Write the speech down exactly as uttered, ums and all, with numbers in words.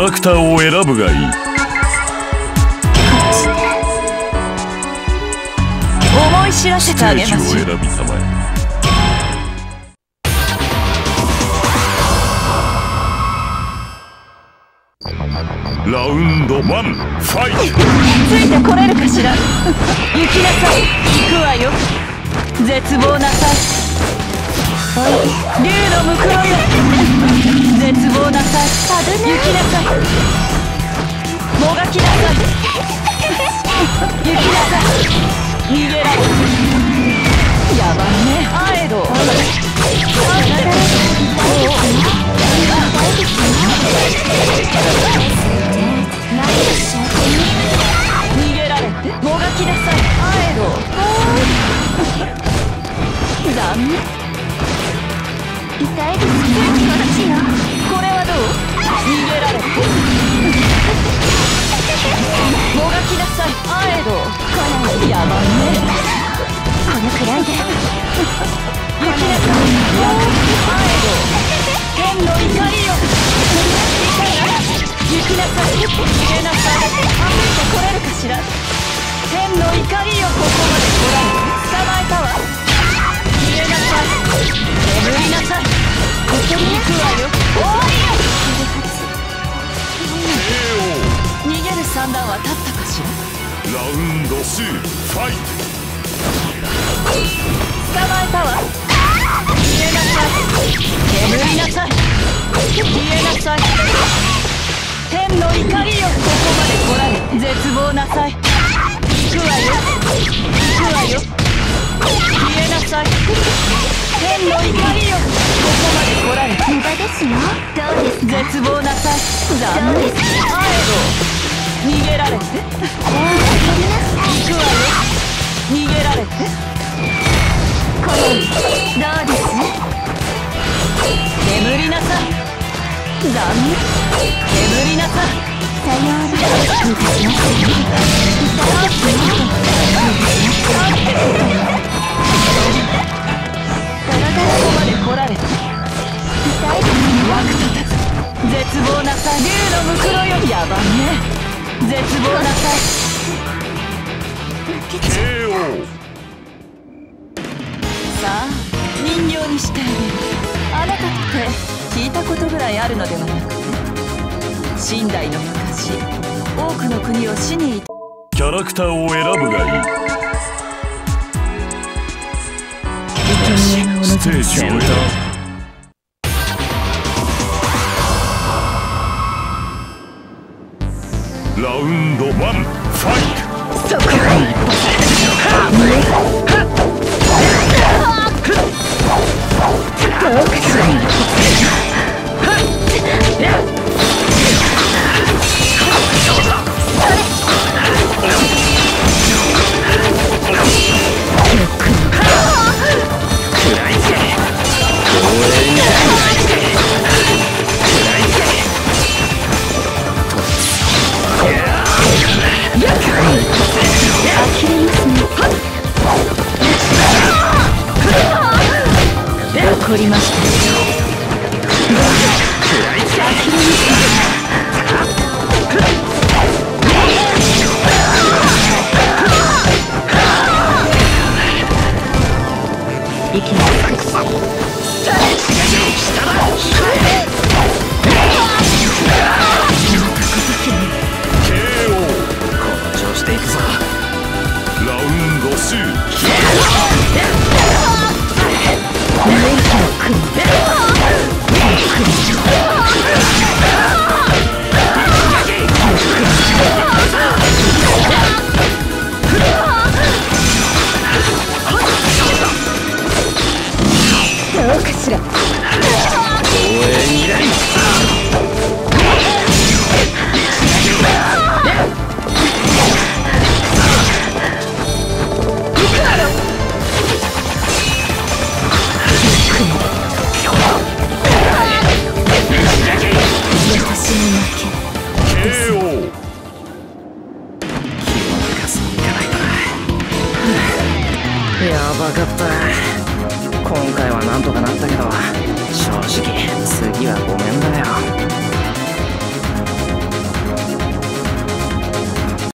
ラクターを選ぶがいい。 思い知らせてあげましょう。 ステージを選びたまえ。ラウンドワン、ファイト。 ついてこれるかしら。行きなさい。行くわよ。絶望なさい。竜の向こうよ。絶望なさい。行きなさい。もがきなさい。行きなさい。逃げられ。やばいね。あえど。逃げられ。もがきなさい。あえど。残念。痛いですね。これはどう？逃げられ。もがきなさい。あえど。やばいね。このくらいで。行きなさい。あえど。天の怒りよ。行きなさい。逃げなさい。あってこれるかしら。天の怒りよ。ここまで来られ。捕まえたわ。逃げなさい。眠りなさい。ここに行くわよ。終わりよ。逃げる算段は立ったかしら。 ラウンドツー、ファイト。 捕まえたわ。逃げなさい。眠りなさい。消えなさい。天の怒りよ。ここまで来られ。絶望なさい。行くわよ。行くわよ。消えなさい。天の怒りよ。ここまで来られ。無駄ですよ。どうですか。絶望なさい。残念。あえど。逃げられて。行くわよ。逃げられて。このどうです。眠りなさい。残念。眠りなさい。さようなら。昔のせい。ここまで来られて。痛いですね。役立たず。絶望なさい。竜のムクロよ。やばいね。絶望なさい。 ケーオー。 さあ人形にしてあげる。あなたって聞いたことぐらいあるのではなくて、清代の昔多くの国を死に。 キャラクターを選ぶがいい。ステージを選ぶ。ラウンドワン、ファイト。 そこが一歩どうかしら。怒りました。いきなりどうかしら。やばかった。